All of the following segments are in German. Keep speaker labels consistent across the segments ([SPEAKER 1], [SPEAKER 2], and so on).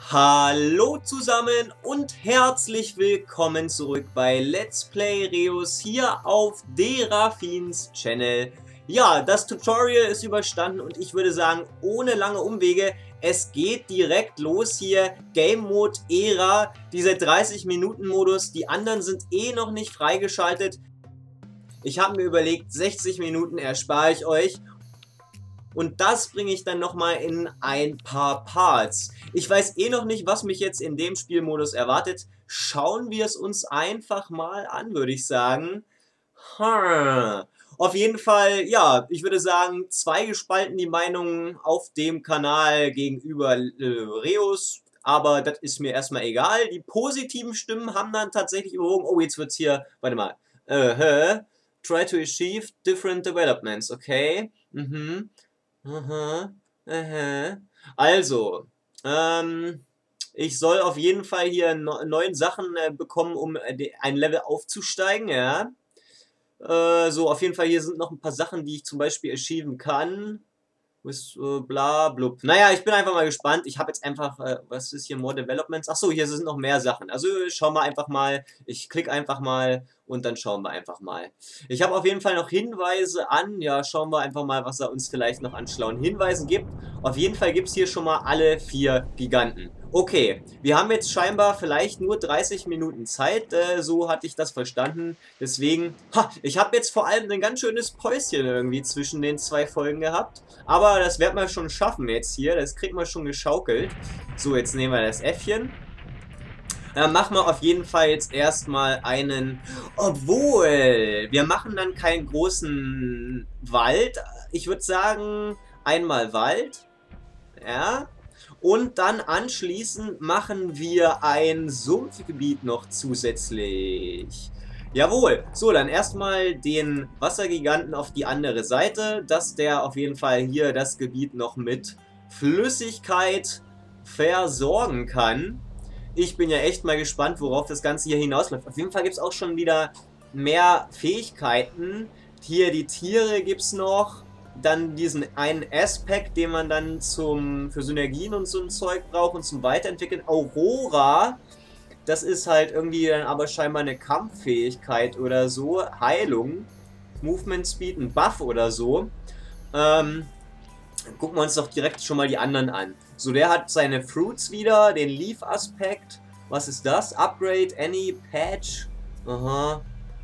[SPEAKER 1] Hallo zusammen und herzlich willkommen zurück bei Let's Play Reus hier auf Derafins Channel. Ja, das Tutorial ist überstanden und ich würde sagen, ohne lange Umwege, es geht direkt los hier. Game Mode Ära, dieser 30-Minuten-Modus, die anderen sind eh noch nicht freigeschaltet. Ich habe mir überlegt, 60 Minuten erspare ich euch. Und das bringe ich dann nochmal in ein paar Parts. Ich weiß eh noch nicht, was mich jetzt in dem Spielmodus erwartet. Schauen wir es uns einfach mal an, würde ich sagen. Auf jeden Fall, ja, ich würde sagen, zweigespalten die Meinungen auf dem Kanal gegenüber Reus. Aber das ist mir erstmal egal. Die positiven Stimmen haben dann tatsächlich überwogen. Oh, jetzt wird's hier, warte mal. Try to achieve different developments, okay. Aha, aha. Also, ich soll auf jeden Fall hier 9 Sachen bekommen, um ein Level aufzusteigen, ja. So, auf jeden Fall hier sind noch ein paar Sachen, die ich zum Beispiel achieven kann. Bla, blub. Naja, ich bin einfach mal gespannt. Ich habe jetzt einfach, was ist hier, More Developments? Achso, hier sind noch mehr Sachen. Also schauen wir einfach mal. Ich klicke einfach mal und dann schauen wir einfach mal. Ich habe auf jeden Fall noch Hinweise an. Ja, schauen wir einfach mal, was er uns vielleicht noch an schlauen Hinweisen gibt. Auf jeden Fall gibt es hier schon mal alle 4 Giganten. Okay, wir haben jetzt scheinbar vielleicht nur 30 Minuten Zeit, so hatte ich das verstanden. Deswegen, ich habe jetzt vor allem ein ganz schönes Päuschen irgendwie zwischen den 2 Folgen gehabt. Aber das werden wir schon schaffen jetzt hier, das kriegt man schon geschaukelt. So, jetzt nehmen wir das Äffchen. Dann machen wir auf jeden Fall jetzt erstmal einen... Obwohl, wir machen dann keinen großen Wald. Ich würde sagen, einmal Wald. Ja. Und dann anschließend machen wir ein Sumpfgebiet noch zusätzlich. Jawohl. So, dann erstmal den Wassergiganten auf die andere Seite, dass der auf jeden Fall hier das Gebiet noch mit Flüssigkeit versorgen kann. Ich bin ja echt mal gespannt, worauf das Ganze hier hinausläuft. Auf jeden Fall gibt es auch schon wieder mehr Fähigkeiten. Hier die Tiere gibt es noch. Dann diesen einen Aspekt, den man dann für Synergien und so ein Zeug braucht und zum Weiterentwickeln. Aurora, das ist halt irgendwie dann aber scheinbar eine Kampffähigkeit oder so. Heilung, Movement Speed, ein Buff oder so. Gucken wir uns doch direkt schon mal die anderen an. So, der hat seine Fruits wieder, den Leaf-Aspekt. Was ist das? Upgrade, Any, Patch. Aha.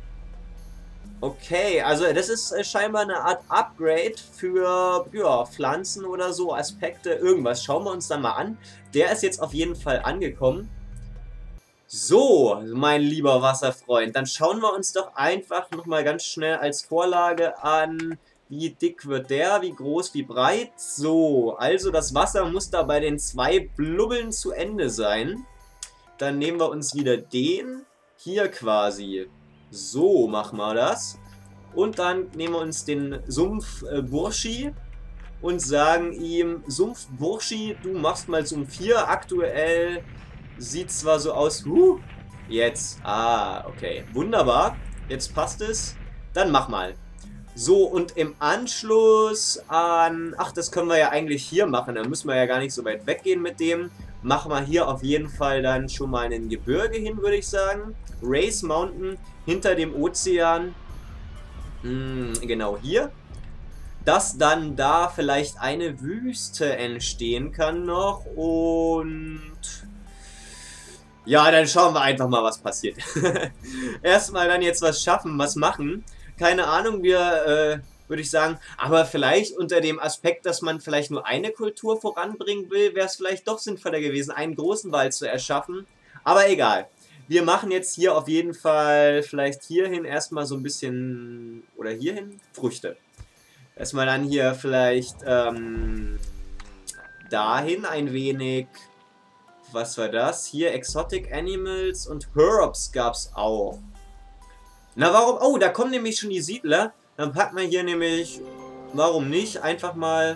[SPEAKER 1] Okay, also das ist scheinbar eine Art Upgrade für ja, Pflanzen oder so, Aspekte, irgendwas. Schauen wir uns dann mal an. Der ist jetzt auf jeden Fall angekommen. So, mein lieber Wasserfreund, dann schauen wir uns doch einfach nochmal ganz schnell als Vorlage an, wie dick wird der, wie groß, wie breit. So, also das Wasser muss da bei den 2 Blubbeln zu Ende sein. Dann nehmen wir uns wieder den hier quasi. So machen wir das. Und dann nehmen wir uns den Sumpf Burschi und sagen ihm, Sumpf Burschi, du machst mal Sumpf 4. Aktuell sieht zwar so aus, jetzt, okay, wunderbar, jetzt passt es. Dann mach mal. So, und im Anschluss an, das können wir ja eigentlich hier machen, da müssen wir ja gar nicht so weit weggehen mit dem. Machen wir hier auf jeden Fall dann schon mal ein Gebirge hin, würde ich sagen. Race Mountain hinter dem Ozean. Genau hier. Dass dann da vielleicht eine Wüste entstehen kann noch. Und ja, dann schauen wir einfach mal, was passiert. Erstmal dann jetzt was schaffen, was machen. Keine Ahnung, wir... würde ich sagen, aber vielleicht unter dem Aspekt, dass man vielleicht nur eine Kultur voranbringen will, wäre es vielleicht doch sinnvoller gewesen, einen großen Wald zu erschaffen. Aber egal. Wir machen jetzt hier auf jeden Fall vielleicht hierhin erstmal so ein bisschen, oder hierhin, Früchte. Erstmal dann hier vielleicht dahin ein wenig, was war das? Hier Exotic Animals und Herbs gab es auch. Na warum? Oh, da kommen nämlich schon die Siedler. Dann packen wir hier nämlich, warum nicht, einfach mal,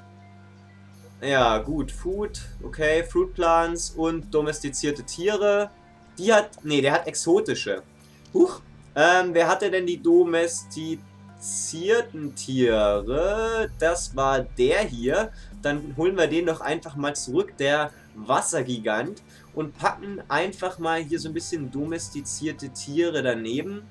[SPEAKER 1] ja gut, Food, okay, Fruit Plants und domestizierte Tiere. Die hat, der hat exotische. Wer hatte denn die domestizierten Tiere? Das war der hier. dann holen wir den doch einfach mal zurück, der Wassergigant, und packen einfach mal hier so ein bisschen domestizierte Tiere daneben.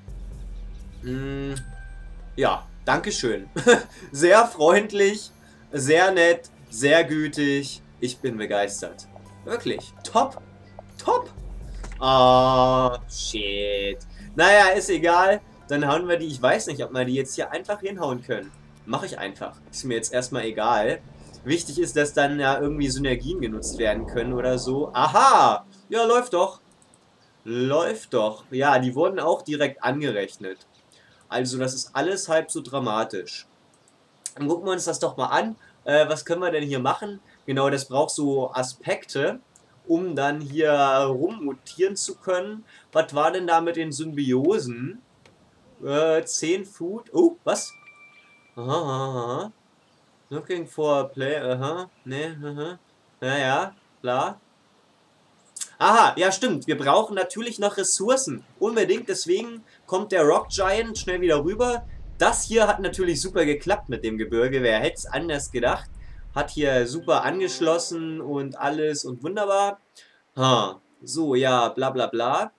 [SPEAKER 1] Ja, Dankeschön. Sehr freundlich, sehr nett, sehr gütig. Ich bin begeistert. Wirklich. Top. Top. Ah, shit. Naja, ist egal. Dann hauen wir die. Ich weiß nicht, ob wir die jetzt hier einfach hinhauen können. Mache ich einfach. Ist mir jetzt erstmal egal. Wichtig ist, dass dann ja irgendwie Synergien genutzt werden können oder so. Aha! Ja, läuft doch. Läuft doch. Ja, die wurden auch direkt angerechnet. Also das ist alles halb so dramatisch. Dann gucken wir uns das doch mal an. Was können wir denn hier machen? Genau, das braucht so Aspekte, um dann hier rummutieren zu können. Was war denn da mit den Symbiosen? 10 Food. Oh, was? Aha, aha. Looking for a play. Aha. Ne, aha. Naja, klar. Aha, ja stimmt. Wir brauchen natürlich noch Ressourcen. Unbedingt, deswegen kommt der Rock Giant schnell wieder rüber. Das hier hat natürlich super geklappt mit dem Gebirge. Wer hätte es anders gedacht? Hat hier super angeschlossen und alles und wunderbar. Ha, so, ja, bla bla bla.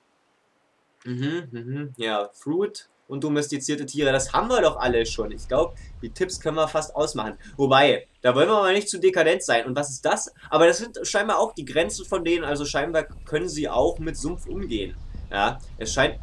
[SPEAKER 1] Ja, Fruit und domestizierte Tiere, das haben wir doch alle schon. Ich glaube, die Tipps können wir fast ausmachen. Wobei, da wollen wir mal nicht zu dekadent sein. Und was ist das? Aber das sind scheinbar auch die Grenzen von denen, also scheinbar können sie auch mit Sumpf umgehen. Ja, es scheint...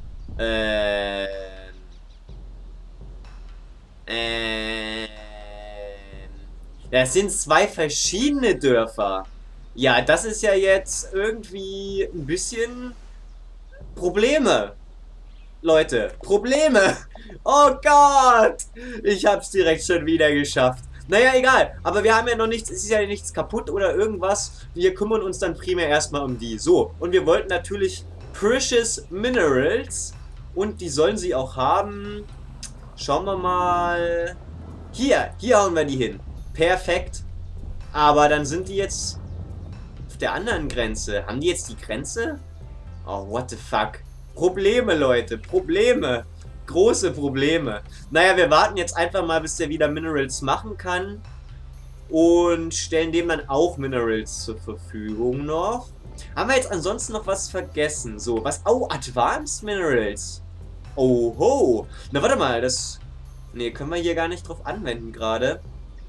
[SPEAKER 1] Das sind zwei verschiedene Dörfer. Ja, das ist ja jetzt irgendwie ein bisschen Probleme. Leute, Probleme. Oh Gott. Ich hab's direkt schon wieder geschafft. Naja, egal. Aber wir haben ja noch nichts, es ist ja nichts kaputt oder irgendwas. Wir kümmern uns dann primär erstmal um die. So, und wir wollten natürlich Precious Minerals. Und die sollen sie auch haben. Schauen wir mal. Hier hauen wir die hin. Perfekt. Aber dann sind die jetzt auf der anderen Grenze. Haben die jetzt die Grenze? Oh, what the fuck. Probleme, Leute. Probleme. Große Probleme. Naja, wir warten jetzt einfach mal, bis der wieder Minerals machen kann. Und stellen dem dann auch Minerals zur Verfügung noch. Haben wir jetzt ansonsten noch was vergessen? So, was? Oh, Advanced Minerals. Oho. Na, warte mal, das... Ne, können wir hier gar nicht drauf anwenden gerade.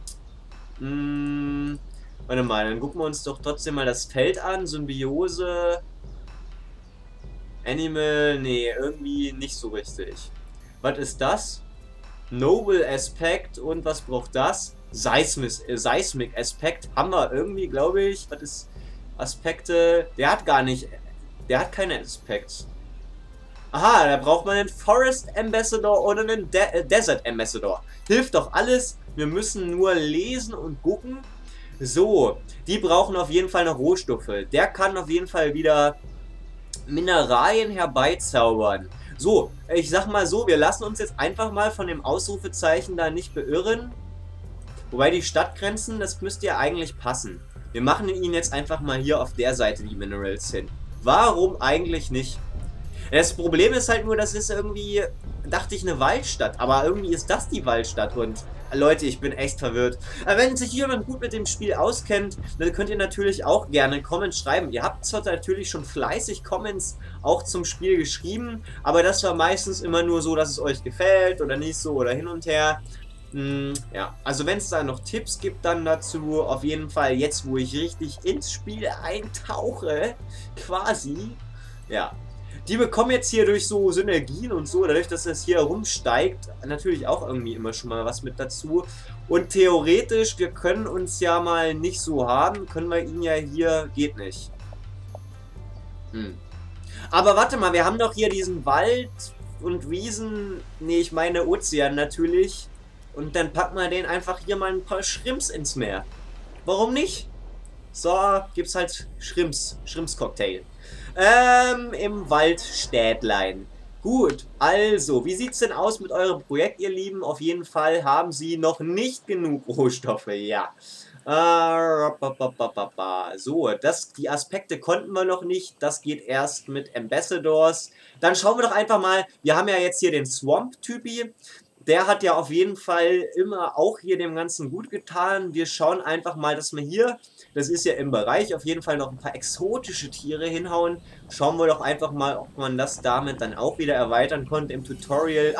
[SPEAKER 1] Warte mal, dann gucken wir uns doch trotzdem mal das Feld an. Symbiose... Animal, nee, irgendwie nicht so richtig. Was ist das? Noble Aspect und was braucht das? Seismic Aspect haben wir irgendwie, glaube ich. Was ist Aspekte? Der hat gar nicht, der hat keine Aspekte. Aha, da braucht man einen Forest Ambassador oder einen Desert Ambassador. Hilft doch alles. Wir müssen nur lesen und gucken. So, die brauchen auf jeden Fall noch Rohstoffe. Der kann auf jeden Fall wieder Mineralien herbeizaubern. So, ich sag mal so, wir lassen uns jetzt einfach mal von dem Ausrufezeichen da nicht beirren. Wobei die Stadtgrenzen, das müsste ja eigentlich passen. Wir machen ihnen jetzt einfach mal hier auf der Seite die Minerals hin. Warum eigentlich nicht? Das Problem ist halt nur, das ist irgendwie, dachte ich, eine Waldstadt. Aber irgendwie ist das die Waldstadt und... Leute, ich bin echt verwirrt. Aber wenn sich jemand gut mit dem Spiel auskennt, dann könnt ihr natürlich auch gerne Comments schreiben. Ihr habt zwar natürlich schon fleißig Comments auch zum Spiel geschrieben, aber das war meistens immer nur so, dass es euch gefällt oder nicht so oder hin und her. Ja, also wenn es da noch Tipps gibt dann dazu, auf jeden Fall jetzt, wo ich richtig ins Spiel eintauche, quasi, ja. Die bekommen jetzt hier durch so Synergien und so, dadurch, dass es hier herumsteigt, natürlich auch irgendwie immer schon mal was mit dazu. Und theoretisch, wir können uns ja mal nicht so haben, können wir ihn ja hier, geht nicht. Aber warte mal, wir haben doch hier diesen Wald und Wiesen, nee, ich meine Ozean natürlich. Und dann packen wir den einfach hier mal ein paar Shrimps ins Meer. Warum nicht? So, gibt's halt Shrimps-Cocktail. Im Waldstädtlein. Gut, also, wie sieht's denn aus mit eurem Projekt, ihr Lieben? Auf jeden Fall haben sie noch nicht genug Rohstoffe, ja. So, die Aspekte konnten wir noch nicht. Das geht erst mit Ambassadors. Dann schauen wir doch einfach mal, wir haben ja jetzt hier den Swamp-Typi. der hat ja auf jeden Fall immer auch hier dem Ganzen gut getan. Wir schauen einfach mal, dass wir hier, das ist ja im Bereich, auf jeden Fall noch ein paar exotische Tiere hinhauen. Schauen wir doch einfach mal, ob man das damit dann auch wieder erweitern konnte im Tutorial.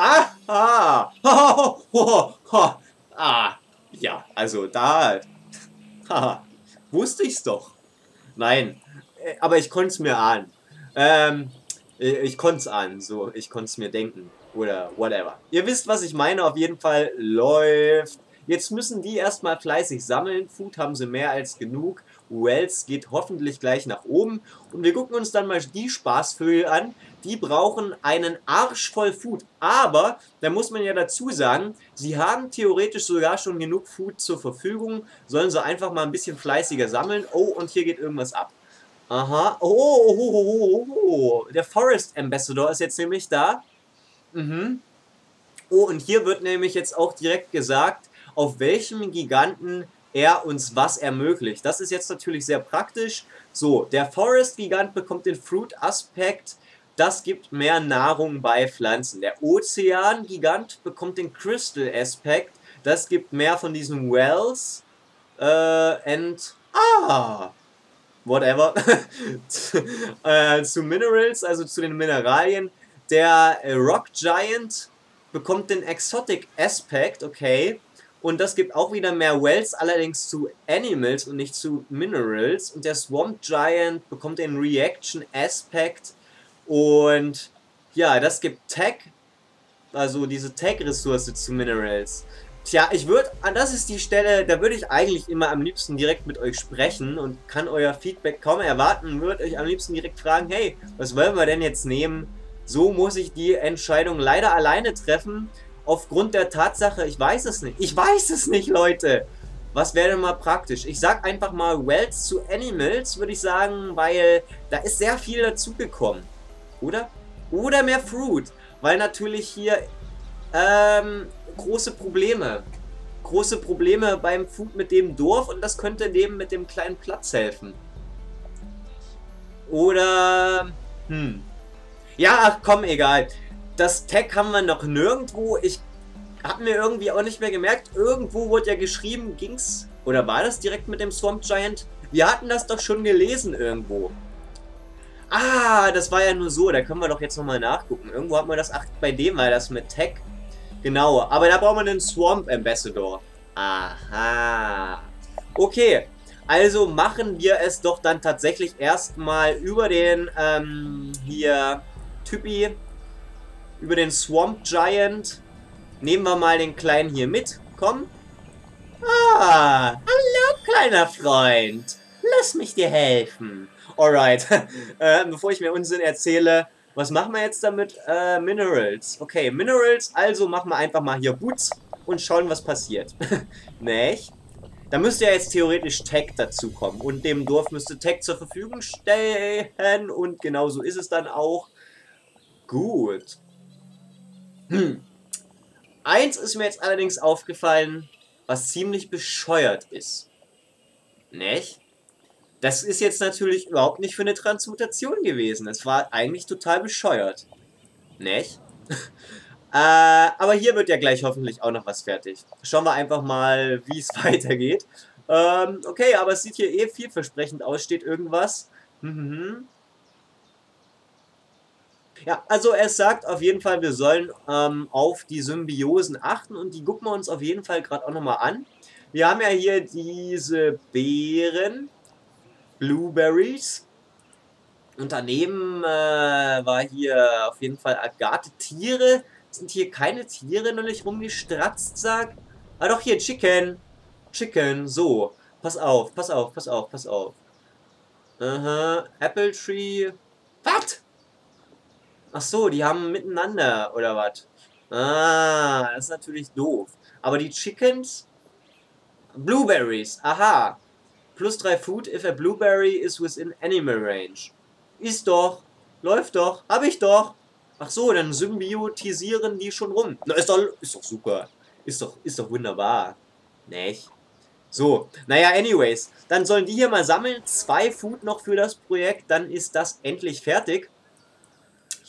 [SPEAKER 1] Ja, also da, wusste ich's doch. Nein, aber ich konnte es mir ahnen. Ich konnte es ahnen, so, ich konnte es mir denken. Oder whatever. Ihr wisst, was ich meine, auf jeden Fall läuft. Jetzt müssen die erstmal fleißig sammeln. Food haben sie mehr als genug. Wells geht hoffentlich gleich nach oben. Und wir gucken uns dann mal die Spaßvögel an. Die brauchen einen Arsch voll Food. Aber, da muss man ja dazu sagen, sie haben theoretisch sogar schon genug Food zur Verfügung. Sollen sie einfach mal ein bisschen fleißiger sammeln. Oh, und hier geht irgendwas ab. Aha. Der Forest Ambassador ist jetzt nämlich da. Oh, und hier wird nämlich jetzt auch direkt gesagt, auf welchem Giganten er uns was ermöglicht. Das ist jetzt natürlich sehr praktisch. So, der Forest-Gigant bekommt den Fruit-Aspekt. Das gibt mehr Nahrung bei Pflanzen. Der Ozean-Gigant bekommt den Crystal-Aspekt. Das gibt mehr von diesen Wells. Whatever. Zu Minerals, also zu den Mineralien. Der Rock Giant bekommt den Exotic Aspect, okay. Und das gibt auch wieder mehr Wells, allerdings zu Animals und nicht zu Minerals. Und der Swamp Giant bekommt den Reaction Aspect. Und ja, das gibt Tech, also diese Tech-Ressource zu Minerals. Tja, das ist die Stelle, da würde ich eigentlich immer am liebsten direkt mit euch sprechen und kann euer Feedback kaum erwarten, würde euch am liebsten direkt fragen, hey, was wollen wir denn jetzt nehmen? So muss ich die Entscheidung leider alleine treffen, aufgrund der Tatsache, ich weiß es nicht. Ich weiß es nicht, Leute! Was wäre denn mal praktisch? Ich sag einfach mal Wells zu Animals, würde ich sagen, weil da ist sehr viel dazugekommen. Oder? Oder mehr Fruit, weil natürlich hier, große Probleme beim Food mit dem Dorf und das könnte dem mit dem kleinen Platz helfen. Oder, ja, ach komm, egal. Das Tag haben wir noch nirgendwo. Ich habe mir irgendwie auch nicht mehr gemerkt. Irgendwo wurde ja geschrieben, ging's, oder war das direkt mit dem Swamp Giant? Wir hatten das doch schon gelesen irgendwo. Ah, das war ja nur so. Da können wir doch jetzt nochmal nachgucken. Irgendwo hat man das, ach, bei dem war das mit Tag. Genau, aber da braucht man den Swamp Ambassador. Aha. Okay, also machen wir es doch dann tatsächlich erstmal über den, hier, Typi, über den Swamp Giant. Nehmen wir mal den Kleinen hier mit. Komm. Ah, hallo, kleiner Freund. Lass mich dir helfen. Alright, bevor ich mir Unsinn erzähle, was machen wir jetzt damit? Minerals. Okay, Minerals, also machen wir einfach mal hier Boots und schauen, was passiert. Nicht? Da müsste ja jetzt theoretisch Tech dazu kommen und dem Dorf müsste Tech zur Verfügung stellen und genau so ist es dann auch. Gut. Eins ist mir jetzt allerdings aufgefallen, was ziemlich bescheuert ist. Nicht? Das ist jetzt natürlich überhaupt nicht für eine Transmutation gewesen. Das war eigentlich total bescheuert. Nicht? Aber hier wird ja gleich hoffentlich auch noch was fertig. Schauen wir einfach mal, wie es weitergeht. Okay, aber es sieht hier eh vielversprechend aus. Steht irgendwas? Ja, also es sagt auf jeden Fall, wir sollen auf die Symbiosen achten. Und die gucken wir uns auf jeden Fall gerade auch nochmal an. Wir haben ja hier diese Beeren. Blueberries. Und daneben war hier auf jeden Fall Agathe. Tiere. Sind hier keine Tiere noch nicht rumgestratzt, sag? Ah doch, hier, Chicken. Chicken, so. Pass auf, pass auf, pass auf, pass auf. Aha, Apple Tree. Was? Ach so, die haben miteinander, oder was? Ah, das ist natürlich doof. Aber die Chickens? Blueberries, aha. Plus 3 Food if a blueberry is within animal range. Ist doch. Läuft doch. Hab ich doch. Ach so, dann symbiotisieren die schon rum. Na, ist doch super. Ist doch wunderbar. Nicht? So, naja, anyways. Dann sollen die hier mal sammeln. 2 Food noch für das Projekt. Dann ist das endlich fertig.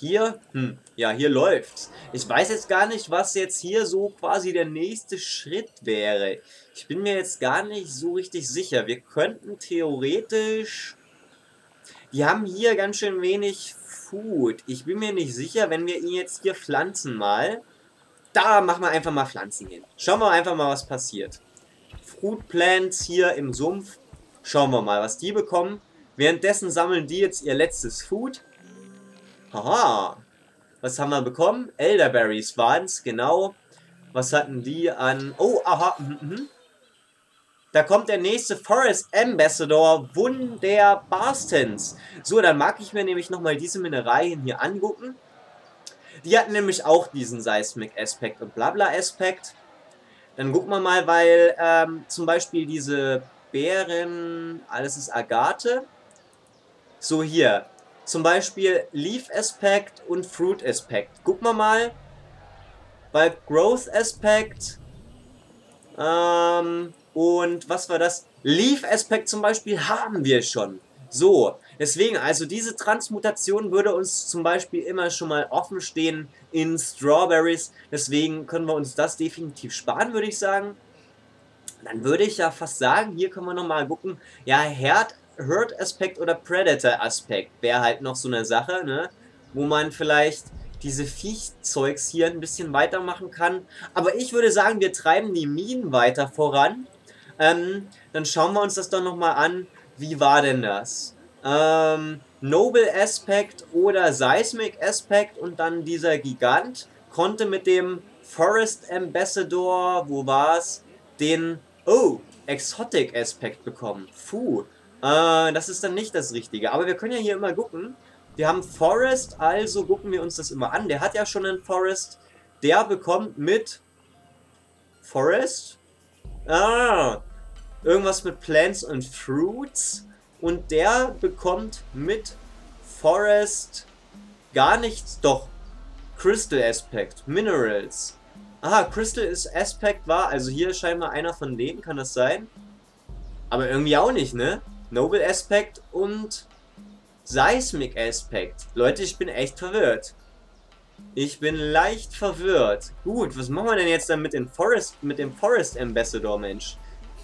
[SPEAKER 1] Hier, ja, hier läuft's. Ich weiß jetzt gar nicht, was jetzt hier so quasi der nächste Schritt wäre. Ich bin mir jetzt gar nicht so richtig sicher. Wir könnten theoretisch... Die haben hier ganz schön wenig Food. Ich bin mir nicht sicher, wenn wir ihn jetzt hier pflanzen mal. Da machen wir einfach mal Pflanzen hin. Schauen wir einfach mal, was passiert. Fruit Plants hier im Sumpf. Schauen wir mal, was die bekommen. Währenddessen sammeln die jetzt ihr letztes Food. Haha. Was haben wir bekommen? Elderberries waren es, genau. Was hatten die an... Oh, aha. Da kommt der nächste Forest Ambassador, wunderbarstens. So, dann mag ich mir nämlich nochmal diese Mineralien hier angucken. Die hatten nämlich auch diesen Seismic Aspekt und Blabla Aspekt. Dann gucken wir mal, weil zum Beispiel diese Beeren, alles ist Agathe. So, hier. Zum Beispiel Leaf Aspekt und Fruit Aspekt. Gucken wir mal. Bei Growth Aspekt. Und was war das? Leaf Aspekt zum Beispiel haben wir schon. So, deswegen, also diese Transmutation würde uns zum Beispiel immer schon mal offen stehen in Strawberries. Deswegen können wir uns das definitiv sparen, würde ich sagen. Dann würde ich ja fast sagen, hier können wir nochmal gucken. Ja, Herd Aspekt oder Predator Aspekt wäre halt noch so eine Sache, ne? Wo man vielleicht diese Viechzeugs hier ein bisschen weitermachen kann. Aber ich würde sagen, wir treiben die Minen weiter voran. Dann schauen wir uns das doch nochmal an. Wie war denn das? Noble Aspect oder Seismic Aspect und dann dieser Gigant konnte mit dem Forest Ambassador, wo war's, den, Exotic Aspect bekommen. Das ist dann nicht das Richtige. Aber wir können ja hier immer gucken. Wir haben Forest, also gucken wir uns das immer an. Der hat ja schon einen Forest. Der bekommt mit Forest. Irgendwas mit Plants und Fruits. Und der bekommt mit Forest gar nichts. Doch. Crystal Aspect. Minerals. Aha, Crystal Aspect war, also hier scheinbar einer von denen, kann das sein? Aber irgendwie auch nicht, ne? Noble Aspect und Seismic Aspect. Leute, ich bin echt verwirrt. Ich bin leicht verwirrt. Gut, was machen wir denn jetzt dann mit dem Forest Ambassador, Mensch?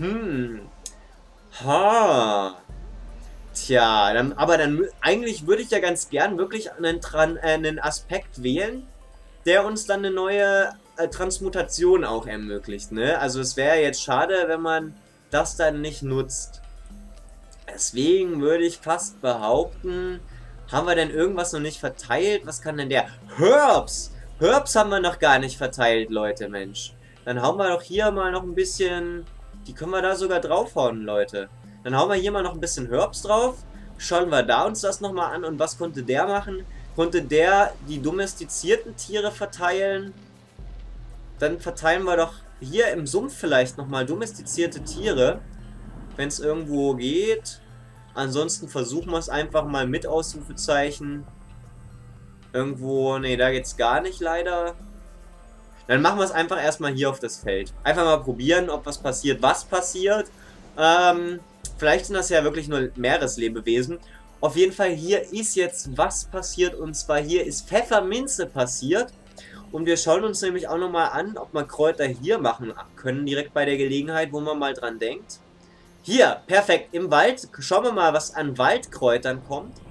[SPEAKER 1] Tja, dann eigentlich würde ich ja ganz gern wirklich einen Aspekt wählen, der uns dann eine neue Transmutation auch ermöglicht, ne? Also es wäre jetzt schade, wenn man das dann nicht nutzt. Deswegen würde ich fast behaupten, haben wir denn irgendwas noch nicht verteilt? Was kann denn der? Herbs! Herbs haben wir noch gar nicht verteilt, Leute, Mensch. Dann hauen wir doch hier mal noch ein bisschen... Die können wir da sogar draufhauen, Leute. Dann hauen wir hier mal noch ein bisschen Herbs drauf. Schauen wir da uns das nochmal an. Und was konnte der machen? Konnte der die domestizierten Tiere verteilen? Dann verteilen wir doch hier im Sumpf vielleicht nochmal domestizierte Tiere. Wenn es irgendwo geht. Ansonsten versuchen wir es einfach mal mit Ausrufezeichen. Irgendwo, nee, da geht's gar nicht leider. Dann machen wir es einfach erstmal hier auf das Feld. Einfach mal probieren, ob was passiert. Was passiert? Vielleicht sind das ja wirklich nur Meereslebewesen. Auf jeden Fall, hier ist jetzt was passiert. Und zwar hier ist Pfefferminze passiert. Und wir schauen uns nämlich auch nochmal an, ob wir Kräuter hier machen können. Direkt bei der Gelegenheit, wo man mal dran denkt. Hier, perfekt, im Wald. Schauen wir mal, was an Waldkräutern kommt.